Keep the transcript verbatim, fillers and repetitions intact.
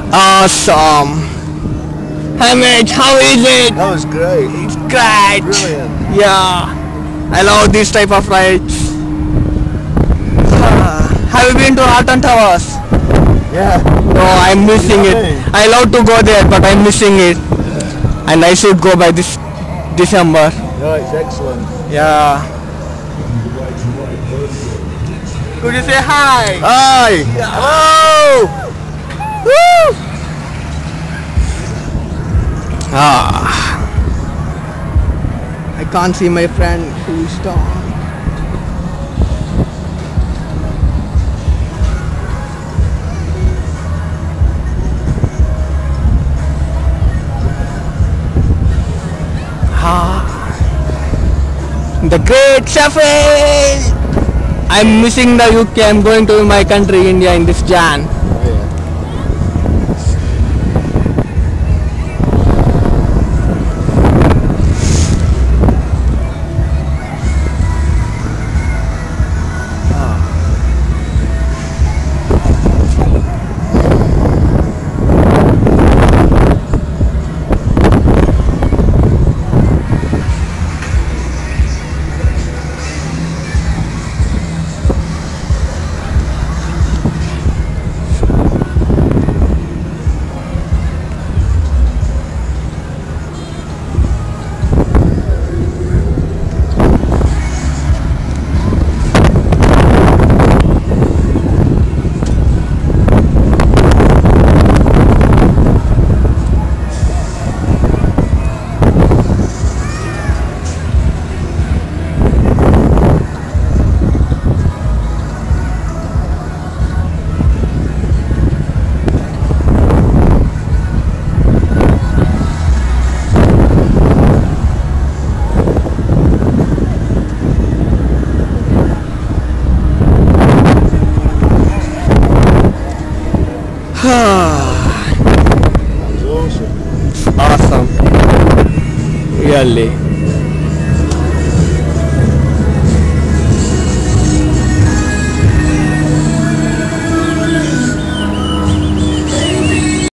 Awesome. Hey mate, how is it? That was great. It's great. Brilliant. Yeah. I love this type of rides. Uh, have you been to Alton Towers? Yeah. No, I'm missing You it. know me. I love to go there, but I'm missing it. And I should go by this December. No, it's excellent. Yeah. Could you say hi? Hi. Hello. Woo. Ah. I can't see my friend who's down. Ah. The Great Shuffle! I'm missing the U K. I'm going to my country, India, in this Jan. Oh, yeah. Awesome. Really.